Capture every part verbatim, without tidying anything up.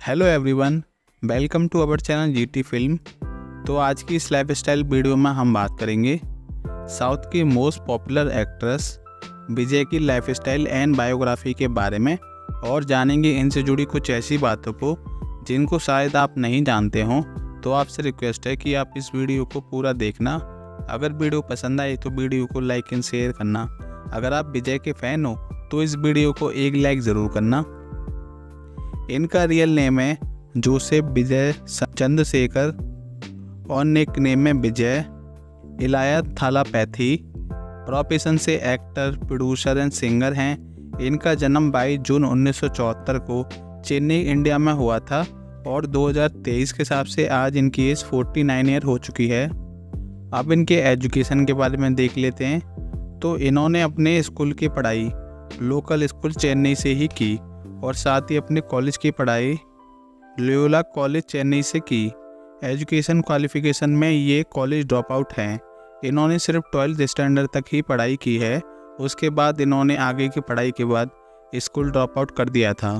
Hello everyone, welcome to our channel GT film. तो आज की इस लाइफ स्टाइल वीडियो में हम बात करेंगे साउथ की मोस्ट पॉपुलर एक्ट्रेस विजय की लाइफ स्टाइल एंड बायोग्राफी के बारे में और जानेंगे इनसे जुड़ी कुछ ऐसी बातों को जिनको शायद आप नहीं जानते हों। तो आपसे रिक्वेस्ट है कि आप इस वीडियो को पूरा देखना। अगर वीडियो पसंद आए तो वीडियो को लाइक एंड शेयर करना। अगर आप विजय के फ़ैन हो तो इस वीडियो को एक लाइक ज़रूर करना। इनका रियल नेम है जोसेफ विजय चंद्रशेखर और निक नेम है विजय इलाया थालापैथी। प्रोफेशन से एक्टर, प्रोड्यूसर एंड सिंगर हैं। इनका जन्म बाईस जून उन्नीस सौ चौहत्तर को चेन्नई, इंडिया में हुआ था और दो हज़ार तेईस के हिसाब से आज इनकी एज उनचास ईयर हो चुकी है। अब इनके एजुकेशन के बारे में देख लेते हैं। तो इन्होंने अपने स्कूल की पढ़ाई लोकल स्कूल चेन्नई से ही की और साथ ही अपने कॉलेज की पढ़ाई लोयोला कॉलेज चेन्नई से की। एजुकेशन क्वालिफिकेशन में ये कॉलेज ड्रॉप आउट हैं। इन्होंने सिर्फ ट्वेल्थ स्टैंडर्ड तक ही पढ़ाई की है। उसके बाद इन्होंने आगे की पढ़ाई के बाद स्कूल ड्रॉप आउट कर दिया था।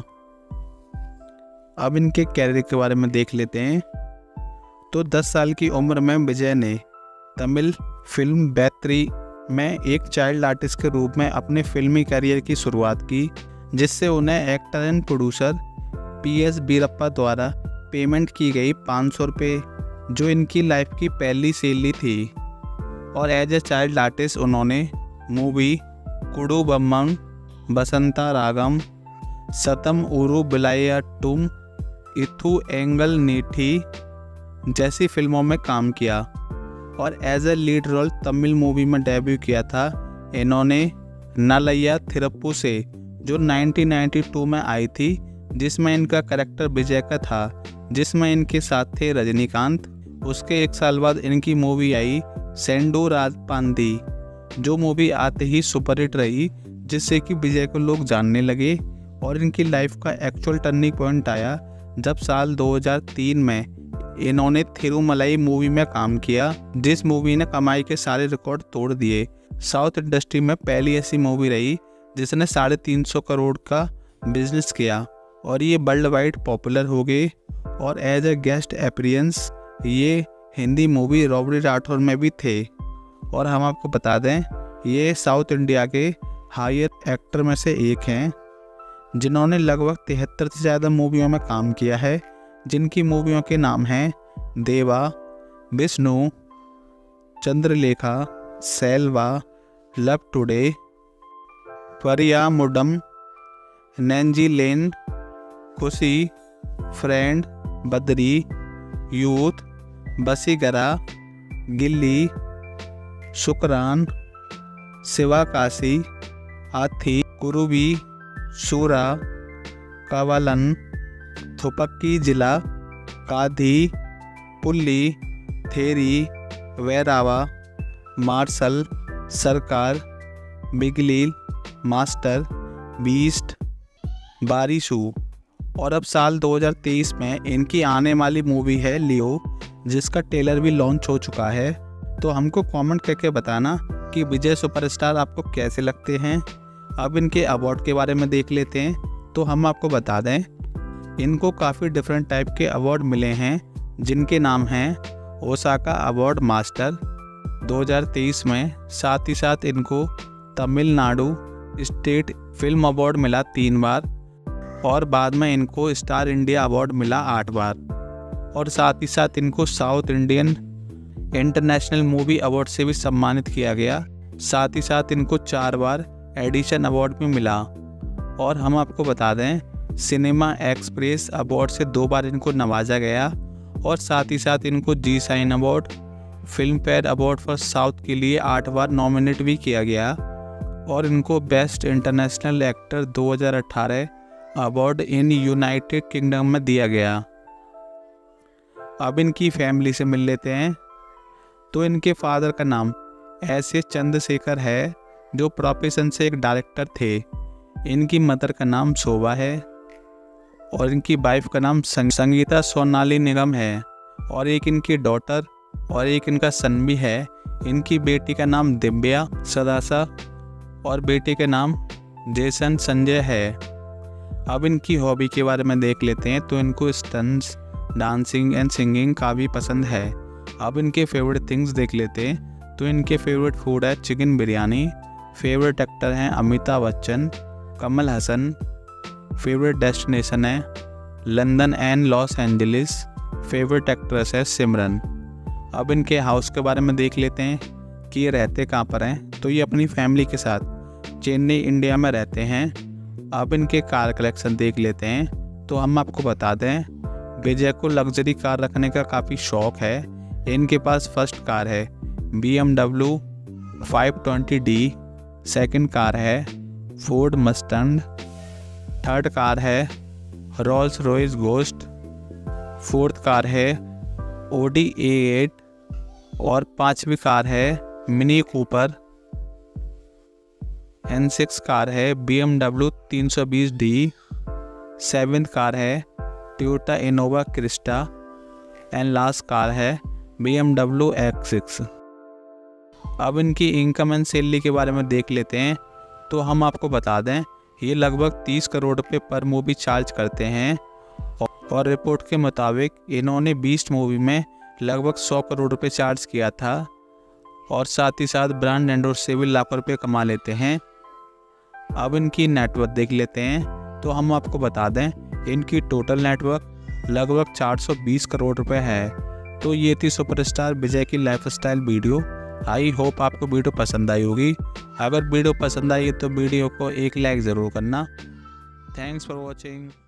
अब इनके कैरियर के बारे में देख लेते हैं। तो दस साल की उम्र में विजय ने तमिल फिल्म बैत्री में एक चाइल्ड आर्टिस्ट के रूप में अपने फिल्मी करियर की शुरुआत की, जिससे उन्हें actor and producer P S Veerappa द्वारा पेमेंट की गई पाँच सौ रुपये, जो इनकी लाइफ की पहली सैलरी थी। और एज ए चाइल्ड आर्टिस्ट उन्होंने मूवी कुडू बम्मम, बसंता रागम, सतम उरु बिलायट्टुम, इथु एंगल नीठी जैसी फिल्मों में काम किया और as a lead role Tamil movie में डेब्यू किया था। इन्होंने नलैया थिरप्पू से जो उन्नीस सौ बानवे में आई थी, जिसमें इनका कैरेक्टर विजय का था, जिसमें इनके साथ थे रजनीकांत। उसके एक साल बाद इनकी मूवी आई सेंडू राजपांदी, जो मूवी आते ही सुपरहिट रही, जिससे कि विजय को लोग जानने लगे। और इनकी लाइफ का एक्चुअल टर्निंग पॉइंट आया जब साल दो हज़ार तीन में इन्होंने थिरुमलाई मूवी में काम किया, जिस मूवी ने कमाई के सारे रिकॉर्ड तोड़ दिए। साउथ इंडस्ट्री में पहली ऐसी मूवी रही जिसने साढ़े तीन सौ करोड़ का बिजनेस किया और ये वर्ल्ड वाइड पॉपुलर हो गई। और एज ए गेस्ट अपीयरेंस ये हिंदी मूवी रॉबरी राठौर में भी थे। और हम आपको बता दें, ये साउथ इंडिया के हाईएस्ट एक्टर में से एक हैं, जिन्होंने लगभग तिहत्तर से ज़्यादा मूवियों में काम किया है, जिनकी मूवियों के नाम हैं Deva, Vishnu, Chandralekha, Selva, love today, Priyamudan, Naezy लेन, खुशी, फ्रेंड, बद्री, यूथ, बसीगरा, गिल्ली, शुक्रान, शिवाकाशी, हाथी, कुरुबी, शूरा, कावालन, थुपक्की जिला, काधी, पुल्ली, थेरी, वैरावा, मार्शल, सरकार, बिगली, मास्टर, बीस्ट, बारिशू। और अब साल दो हज़ार तेईस में इनकी आने वाली मूवी है लियो, जिसका ट्रेलर भी लॉन्च हो चुका है। तो हमको कमेंट करके बताना कि विजय सुपरस्टार आपको कैसे लगते हैं। अब इनके अवार्ड के बारे में देख लेते हैं। तो हम आपको बता दें, इनको काफ़ी डिफरेंट टाइप के अवार्ड मिले हैं, जिनके नाम हैं ओसाका अवार्ड मास्टर दो हज़ार तेईस में। साथ ही साथ इनको तमिलनाडु स्टेट फिल्म अवार्ड मिला तीन बार और बाद में इनको स्टार इंडिया अवार्ड मिला आठ बार। और साथ ही साथ इनको south Indian international movie award से भी सम्मानित किया गया। साथ ही साथ इनको चार बार एडिशन अवार्ड भी मिला। और हम आपको बता दें, सिनेमा एक्सप्रेस अवार्ड से दो बार इनको नवाजा गया और साथ ही साथ इनको Zee cine award, Filmfare award for south के लिए आठ बार नॉमिनेट भी किया गया। और इनको बेस्ट इंटरनेशनल एक्टर दो हज़ार अठारह अवार्ड इन यूनाइटेड किंगडम में दिया गया। अब इनकी फैमिली से मिल लेते हैं। तो इनके फादर का नाम एस ए चंद्रशेखर है, जो प्रोफेशन से एक डायरेक्टर थे। इनकी मदर का नाम शोभा है और इनकी वाइफ का नाम संगीता सोनाली निगम है। और एक इनकी डॉटर और एक इनका सन भी है। इनकी बेटी का नाम दिव्या सदासा और बेटे के नाम जेसन संजय है। अब इनकी हॉबी के बारे में देख लेते हैं। तो इनको स्टंट्स, डांसिंग एंड सिंगिंग काफ़ी पसंद है। अब इनके फेवरेट थिंग्स देख लेते हैं। तो इनके फेवरेट फूड है चिकन बिरयानी। फेवरेट एक्टर हैं अमिताभ बच्चन, कमल हसन। फेवरेट डेस्टिनेशन है London and Los Angeles. Favourite actress है सिमरन। अब इनके हाउस के बारे में देख लेते हैं कि ये रहते कहाँ पर हैं। तो ये अपनी फैमिली के साथ चेन्नई इंडिया में रहते हैं। अब इनके कार कलेक्शन देख लेते हैं। तो हम आपको बता दें, विजय को लग्जरी कार रखने का काफ़ी शौक़ है। इनके पास फर्स्ट कार है B M W five twenty D. Second car है फोर्ड मस्टंग। थर्ड कार है Rolls Royce Ghost. Fourth car है ओडी ए एट। और पांचवी कार है mini Cooper. And six car है B M W three twenty D. Seventh car है Toyota Innova Crysta. And last car है B M W X six. अब इनकी income and salary के बारे में देख लेते हैं। तो हम आपको बता दें, ये लगभग तीस करोड़ रुपए पर मूवी चार्ज करते हैं। और रिपोर्ट के मुताबिक इन्होंने बीस्ट मूवी में लगभग सौ करोड़ रुपए चार्ज किया था। और साथ ही साथ ब्रांड एंडोर्स से भी लाखों रुपये कमा लेते हैं। अब इनकी नेटवर्थ देख लेते हैं। तो हम आपको बता दें, इनकी टोटल नेटवर्क लगभग चार सौ बीस करोड़ रुपए है। तो ये थी सुपरस्टार विजय की लाइफस्टाइल वीडियो। आई होप आपको वीडियो पसंद आई होगी। अगर वीडियो पसंद आई तो वीडियो को एक लाइक ज़रूर करना। Thanks for watching.